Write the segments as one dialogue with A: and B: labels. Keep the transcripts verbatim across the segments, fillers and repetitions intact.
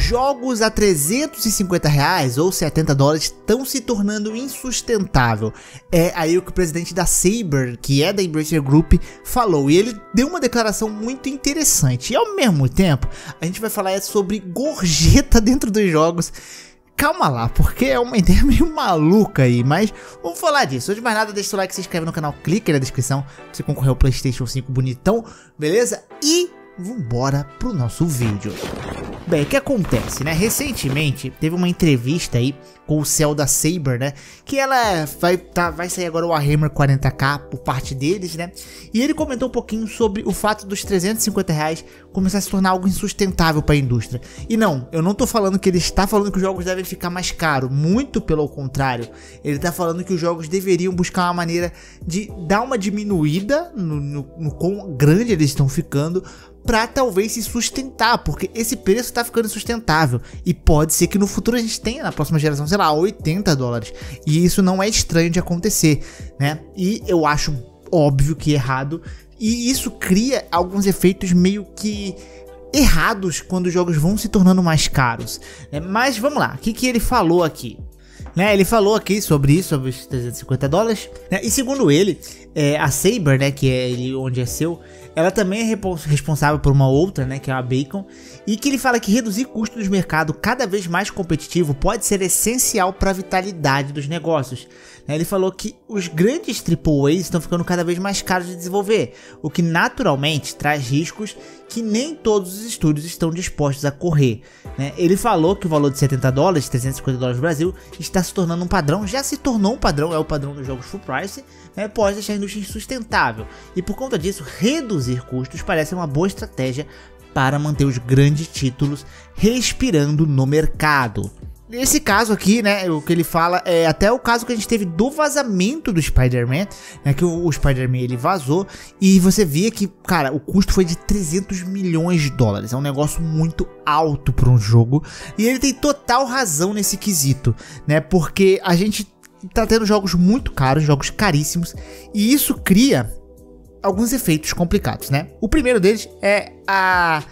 A: jogos a trezentos e cinquenta reais ou setenta dólares estão se tornando insustentável. É aí o que o presidente da Saber, que é da Embracer Group, falou. E ele deu uma declaração muito interessante. E ao mesmo tempo, a gente vai falar sobre gorjeta dentro dos jogos. Calma lá, porque é uma ideia meio maluca aí, mas vamos falar disso. Antes de mais nada, deixa o like, se inscreve no canal, clica aí na descrição pra você concorrer ao PlayStation cinco bonitão, beleza? E vambora pro nosso vídeo. Bem, o que acontece, né? Recentemente teve uma entrevista aí com o C E O da Saber, né? Que ela vai, tá, vai sair agora o Warhammer quarenta K por parte deles, né? E ele comentou um pouquinho sobre o fato dos trezentos e cinquenta reais começar a se tornar algo insustentável para a indústria. E não, eu não tô falando que ele está falando que os jogos devem ficar mais caros, muito pelo contrário. Ele tá falando que os jogos deveriam buscar uma maneira de dar uma diminuída no, no, no quão grande eles estão ficando, pra talvez se sustentar, porque esse preço tá ficando insustentável e pode ser que no futuro a gente tenha na próxima geração, sei lá, oitenta dólares, e isso não é estranho de acontecer, né? E eu acho óbvio que é errado, e isso cria alguns efeitos meio que errados quando os jogos vão se tornando mais caros, né? Mas vamos lá, o que que ele falou aqui? Né, ele falou aqui sobre isso, sobre os trezentos e cinquenta dólares, né, e segundo ele, é, a Saber, né, que é ele onde é seu, ela também é responsável por uma outra, né, que é a Bacon, e que ele fala que reduzir custos do mercado cada vez mais competitivo pode ser essencial para a vitalidade dos negócios. Né, ele falou que os grandes triplo A's estão ficando cada vez mais caros de desenvolver, o que naturalmente traz riscos que nem todos os estúdios estão dispostos a correr. Né? Ele falou que o valor de setenta dólares, trezentos e cinquenta dólares no Brasil, está se tornando um padrão, já se tornou um padrão, é o padrão dos jogos full price, né? Pode deixar a indústria insustentável. E por conta disso, reduzir custos parece uma boa estratégia para manter os grandes títulos respirando no mercado. Nesse caso aqui, né, o que ele fala é até o caso que a gente teve do vazamento do Spider-Man, né, que o, o Spider-Man ele vazou e você via que, cara, o custo foi de trezentos milhões de dólares, é um negócio muito alto para um jogo, e ele tem total razão nesse quesito, né, porque a gente tá tendo jogos muito caros, jogos caríssimos, e isso cria alguns efeitos complicados, né. O primeiro deles é a...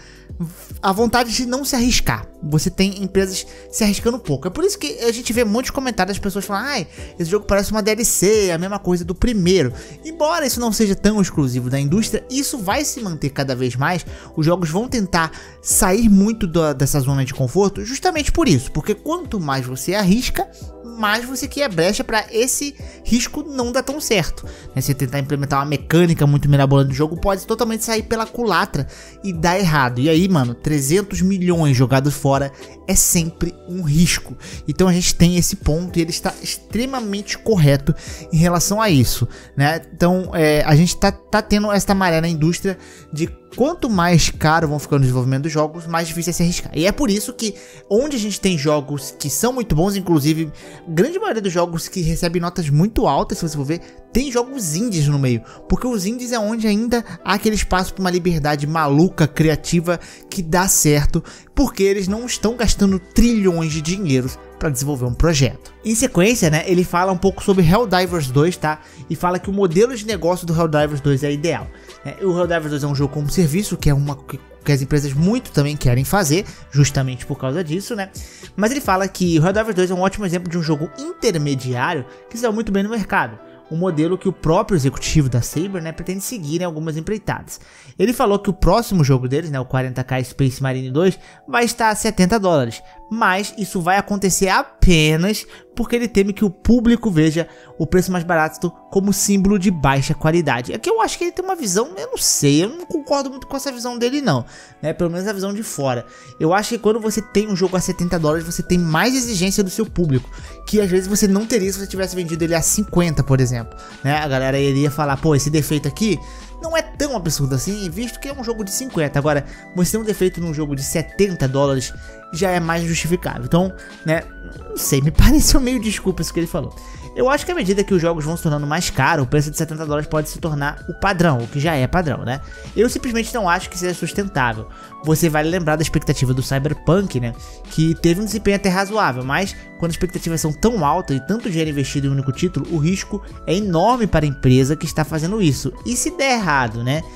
A: a vontade de não se arriscar. Você tem empresas se arriscando um pouco. É por isso que a gente vê muitos comentários das pessoas falando: ai, esse jogo parece uma D L C, é a mesma coisa do primeiro. Embora isso não seja tão exclusivo da indústria, isso vai se manter cada vez mais. Os jogos vão tentar sair muito da, dessa zona de conforto justamente por isso. Porque quanto mais você arrisca, mais você cria brecha para esse risco não dar tão certo. Né? Você tentar implementar uma mecânica muito mirabolante do jogo pode totalmente sair pela culatra e dar errado. E aí, mano, trezentos milhões jogados fora é sempre um risco. Então a gente tem esse ponto e ele está extremamente correto em relação a isso, né? Então é, a gente tá, tá tendo esta maré na indústria de quanto mais caro vão ficando o desenvolvimento dos jogos, mais difícil é se arriscar. E é por isso que onde a gente tem jogos que são muito bons, inclusive a grande maioria dos jogos que recebem notas muito altas, se você for ver, tem jogos indies no meio, porque os indies é onde ainda há aquele espaço para uma liberdade maluca, criativa, que dá certo, porque eles não estão gastando trilhões de dinheiros para desenvolver um projeto. Em sequência, né, ele fala um pouco sobre Helldivers dois, tá? E fala que o modelo de negócio do Helldivers dois é ideal. É, o Helldivers dois é um jogo como serviço, que é uma que, que as empresas muito também querem fazer, justamente por causa disso, né? Mas ele fala que o Helldivers dois é um ótimo exemplo de um jogo intermediário que saiu muito bem no mercado. Um modelo que o próprio executivo da Saber, né, pretende seguir em algumas empreitadas. Ele falou que o próximo jogo deles, né, o quarenta K Space Marine dois, vai estar a setenta dólares, mas isso vai acontecer apenas porque ele teme que o público veja o preço mais barato como símbolo de baixa qualidade. Aqui eu acho que ele tem uma visão, eu não sei, eu não concordo muito com essa visão dele não, né, pelo menos a visão de fora. Eu acho que quando você tem um jogo a setenta dólares, você tem mais exigência do seu público, que às vezes você não teria se você tivesse vendido ele a cinquenta, por exemplo, né? A galera iria falar, pô, esse defeito aqui não é tão absurdo assim, visto que é um jogo de cinquenta. Agora, você ter um defeito num jogo de setenta dólares já é mais justificável. Então, né, não sei, me pareceu meio desculpa isso que ele falou. Eu acho que à medida que os jogos vão se tornando mais caros, o preço de setenta dólares pode se tornar o padrão, o que já é padrão, né? Eu simplesmente não acho que seja sustentável. Você vai lembrar da expectativa do Cyberpunk, né? Que teve um desempenho até razoável, mas quando as expectativas são tão altas e tanto dinheiro investido em um único título, o risco é enorme para a empresa que está fazendo isso. E se der errado, né?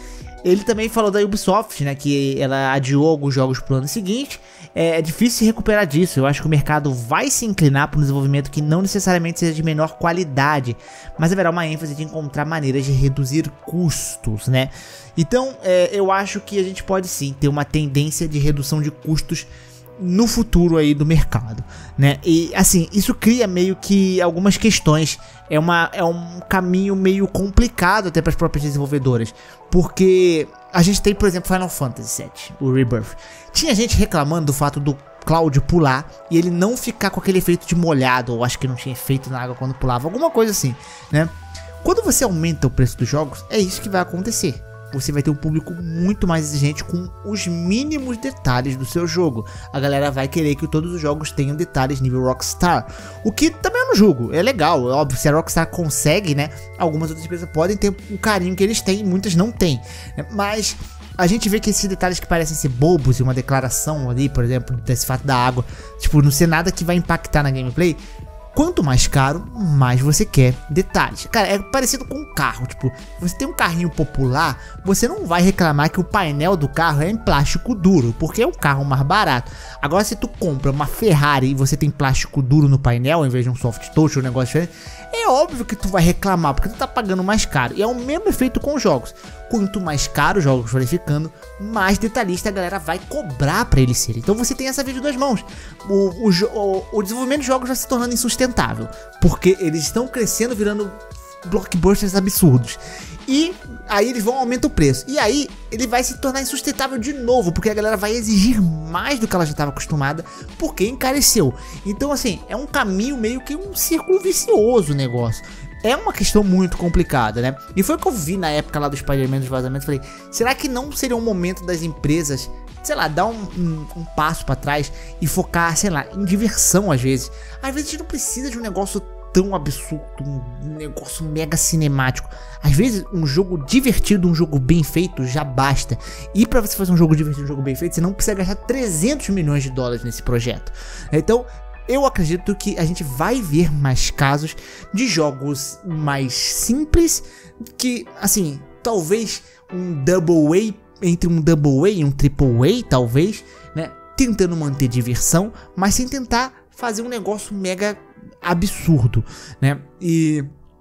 A: ele também falou da Ubisoft, né, que ela adiou alguns jogos pro ano seguinte. É, é difícil se recuperar disso. Eu acho que o mercado vai se inclinar para um desenvolvimento que não necessariamente seja de menor qualidade, mas haverá uma ênfase de encontrar maneiras de reduzir custos, né? Então, é, eu acho que a gente pode sim ter uma tendência de redução de custos no futuro aí do mercado, né? E assim, isso cria meio que algumas questões. É, uma, é um caminho meio complicado até para as próprias desenvolvedoras, porque a gente tem, por exemplo, Final Fantasy sete, o Rebirth. Tinha gente reclamando do fato do Cloud pular e ele não ficar com aquele efeito de molhado, ou acho que não tinha efeito na água quando pulava, alguma coisa assim, né? Quando você aumenta o preço dos jogos, é isso que vai acontecer. Você vai ter um público muito mais exigente com os mínimos detalhes do seu jogo. A galera vai querer que todos os jogos tenham detalhes nível Rockstar, o que também eu não julgo, é legal, é óbvio, se a Rockstar consegue, né, algumas outras empresas podem ter o carinho que eles têm, muitas não têm, né? Mas a gente vê que esses detalhes que parecem ser bobos e uma declaração ali, por exemplo, desse fato da água, tipo, não ser nada que vai impactar na gameplay. Quanto mais caro, mais você quer detalhes. Cara, é parecido com um carro. Tipo, você tem um carrinho popular, você não vai reclamar que o painel do carro é em plástico duro, porque é um carro mais barato. Agora, se tu compra uma Ferrari e você tem plástico duro no painel, ao invés de um soft touch ou um negócio diferente, é óbvio que tu vai reclamar, porque tu tá pagando mais caro. E é o mesmo efeito com os jogos. Quanto mais caro os jogos forem ficando, mais detalhista a galera vai cobrar pra eles serem. Então você tem essa via de duas mãos. O, o, o, o desenvolvimento de jogos vai se tornando insustentável, porque eles estão crescendo, virando blockbusters absurdos. E aí eles vão aumentar o preço. E aí ele vai se tornar insustentável de novo, porque a galera vai exigir mais do que ela já estava acostumada, porque encareceu. Então assim, é um caminho meio que um círculo vicioso o negócio. É uma questão muito complicada, né? E foi o que eu vi na época lá do Spider-Man dos vazamentos. Falei, será que não seria um momento das empresas, sei lá, dar um, um, um passo pra trás e focar, sei lá, em diversão às vezes? Às vezes a gente não precisa de um negócio tão absurdo, um negócio mega cinemático. Às vezes um jogo divertido, um jogo bem feito já basta. E pra você fazer um jogo divertido, um jogo bem feito, você não precisa gastar trezentos milhões de dólares nesse projeto. Então eu acredito que a gente vai ver mais casos de jogos mais simples, que, assim, talvez um Double A, entre um Double A e um Triple A, talvez, né, tentando manter diversão, mas sem tentar fazer um negócio mega absurdo, né, e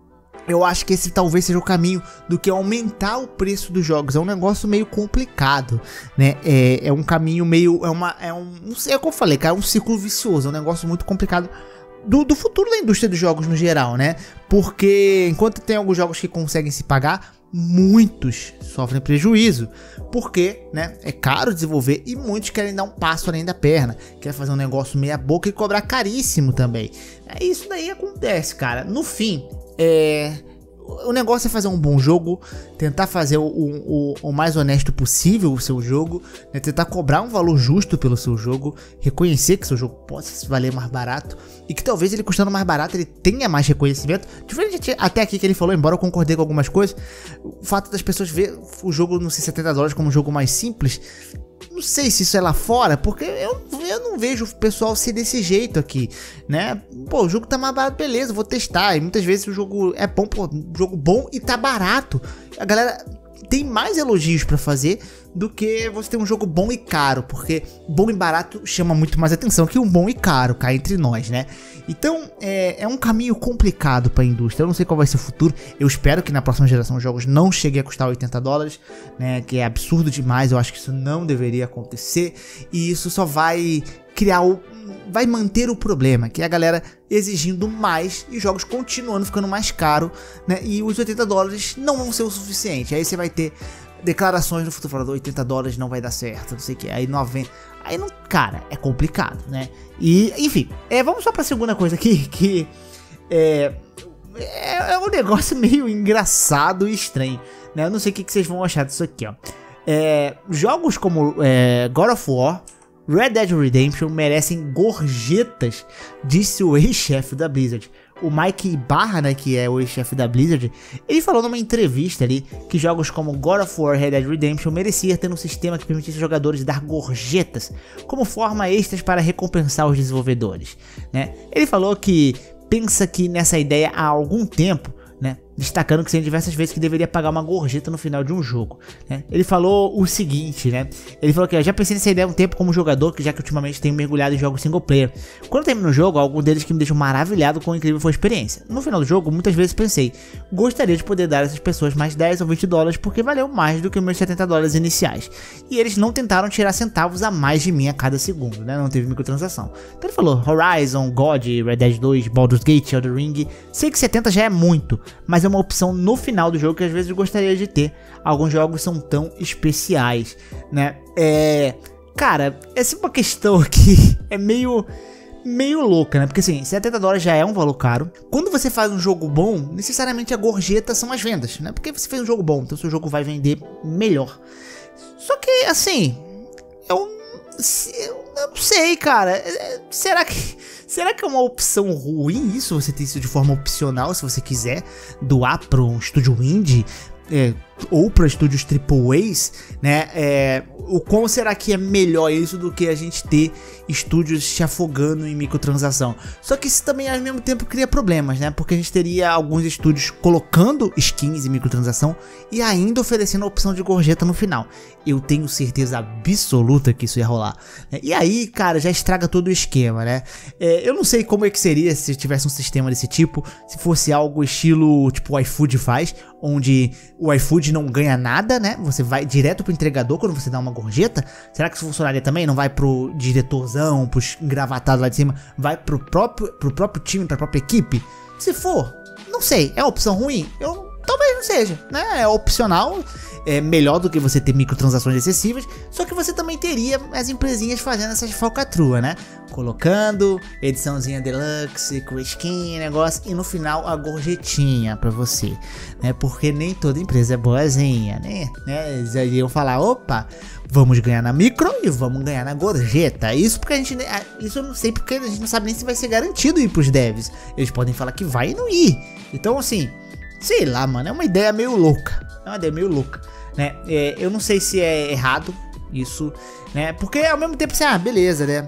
A: eu acho que esse talvez seja o caminho do que aumentar o preço dos jogos. É um negócio meio complicado, né? É, é um caminho meio... É uma... É um... Não sei, é o que eu falei, cara. É um ciclo vicioso. É um negócio muito complicado do, do futuro da indústria dos jogos no geral, né? Porque enquanto tem alguns jogos que conseguem se pagar, muitos sofrem prejuízo. Porque, né? É caro desenvolver e muitos querem dar um passo além da perna. Querem fazer um negócio meia boca e cobrar caríssimo também. É, isso daí acontece, cara. No fim... É, o negócio é fazer um bom jogo, tentar fazer o, o, o mais honesto possível o seu jogo, né, tentar cobrar um valor justo pelo seu jogo, reconhecer que seu jogo possa valer mais barato e que talvez ele custando mais barato ele tenha mais reconhecimento. Diferente até aqui que ele falou, embora eu concordei com algumas coisas, o fato das pessoas ver o jogo nos setenta dólares como um jogo mais simples, não sei se isso é lá fora, porque eu, eu não vejo o pessoal ser desse jeito aqui, né? Pô, o jogo tá mais barato, beleza, vou testar. E muitas vezes o jogo é bom, pô, um jogo bom e tá barato. A galera tem mais elogios pra fazer do que você ter um jogo bom e caro, porque bom e barato chama muito mais atenção que um bom e caro, cá entre nós, né? Então é, é um caminho complicado pra indústria. Eu não sei qual vai ser o futuro. Eu espero que na próxima geração os jogos não cheguem a custar oitenta dólares, né? Que é absurdo demais. Eu acho que isso não deveria acontecer. E isso só vai criar o... vai manter o problema, que é a galera exigindo mais e jogos continuando ficando mais caro, né? E os oitenta dólares não vão ser o suficiente. Aí você vai ter declarações no futuro falando oitenta dólares não vai dar certo, não sei o que. Aí noventa. Aí não, cara, é complicado, né? E, enfim, é, vamos só pra segunda coisa aqui, que é, é, é um negócio meio engraçado e estranho, né? Eu não sei o que, que vocês vão achar disso aqui, ó. É, jogos como é, God of War, Red Dead Redemption merecem gorjetas, disse o ex-chefe da Blizzard. O Mike Ibarra, né, que é o ex-chefe da Blizzard, ele falou numa entrevista ali que jogos como God of War e Red Dead Redemption mereciam ter um sistema que permitisse aos jogadores dar gorjetas como forma extras para recompensar os desenvolvedores, né? Ele falou que pensa que nessa ideia há algum tempo, né? destacando que tem diversas vezes que deveria pagar uma gorjeta no final de um jogo, né? Ele falou o seguinte, né? Ele falou que eu já pensei nessa ideia há um tempo como jogador, que já que ultimamente tenho mergulhado em jogos single player. Quando eu termino o jogo, algum deles que me deixam maravilhado com o incrível foi a experiência. No final do jogo, muitas vezes pensei, gostaria de poder dar a essas pessoas mais dez ou vinte dólares porque valeu mais do que os meus setenta dólares iniciais. E eles não tentaram tirar centavos a mais de mim a cada segundo, né? Não teve microtransação. Então ele falou, Horizon, God, Red Dead dois, Baldur's Gate, Elden Ring, sei que setenta já é muito, mas é uma opção no final do jogo que às vezes eu gostaria de ter. Alguns jogos são tão especiais, né? É... Cara, essa é uma questão aqui é meio... meio louca, né? Porque assim, setenta dólares já é um valor caro. Quando você faz um jogo bom, necessariamente a gorjeta são as vendas, né? Porque você fez um jogo bom, então seu jogo vai vender melhor. Só que, assim, eu, eu não sei, cara. Será que... Será que é uma opção ruim isso, você ter isso de forma opcional, se você quiser doar para um estúdio indie, é, ou para estúdios triplo A's, né? É, o quão será que é melhor isso do que a gente ter estúdios se afogando em microtransação? Só que isso também ao mesmo tempo cria problemas, né? Porque a gente teria alguns estúdios colocando skins em microtransação e ainda oferecendo a opção de gorjeta no final. Eu tenho certeza absoluta que isso ia rolar, né? E aí, cara, já estraga todo o esquema, né? É, eu não sei como é que seria se tivesse um sistema desse tipo, se fosse algo estilo tipo o iFood faz, onde o iFood não ganha nada, né? Você vai direto pro entregador quando você dá uma gorjeta. Será que isso funcionaria também? Não vai pro diretorzão, pros engravatados lá de cima, vai pro próprio, pro próprio time, pra própria equipe? Se for, não sei, é opção ruim? Eu talvez não seja, né? É opcional, é melhor do que você ter microtransações excessivas, só que você também teria as empresinhas fazendo essas falcatruas, né? Colocando ediçãozinha deluxe, com skin, negócio, e no final a gorjetinha pra você, né? Porque nem toda empresa é boazinha, né? né? Eles iriam falar, opa, vamos ganhar na micro e vamos ganhar na gorjeta. Isso porque a gente, isso eu não sei porque a gente não sabe nem se vai ser garantido ir pros devs. Eles podem falar que vai e não ir. Então assim, sei lá, mano, é uma ideia meio louca. É uma ideia meio louca, né? É, eu não sei se é errado isso, né? Porque ao mesmo tempo assim, ah, beleza, né?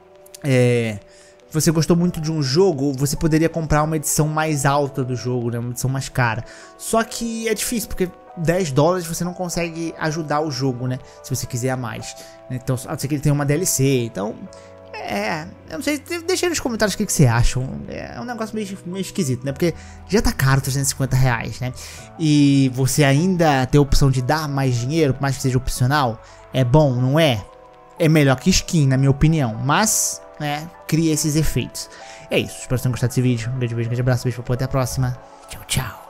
A: É, você gostou muito de um jogo, você poderia comprar uma edição mais alta do jogo, né? Uma edição mais cara. Só que é difícil, porque dez dólares você não consegue ajudar o jogo, né? Se você quiser a mais, né? Então, a não ser que ele tenha uma D L C, então... É, eu não sei, deixa aí nos comentários o que, que você acham. É um negócio meio, meio esquisito, né? Porque já tá caro trezentos e cinquenta reais, né? E você ainda ter a opção de dar mais dinheiro, por mais que seja opcional, é bom, não é? É melhor que skin, na minha opinião. Mas, né, cria esses efeitos. É isso, espero que tenham gostado desse vídeo. Um grande beijo, um grande abraço, beijo, até a próxima. Tchau, tchau.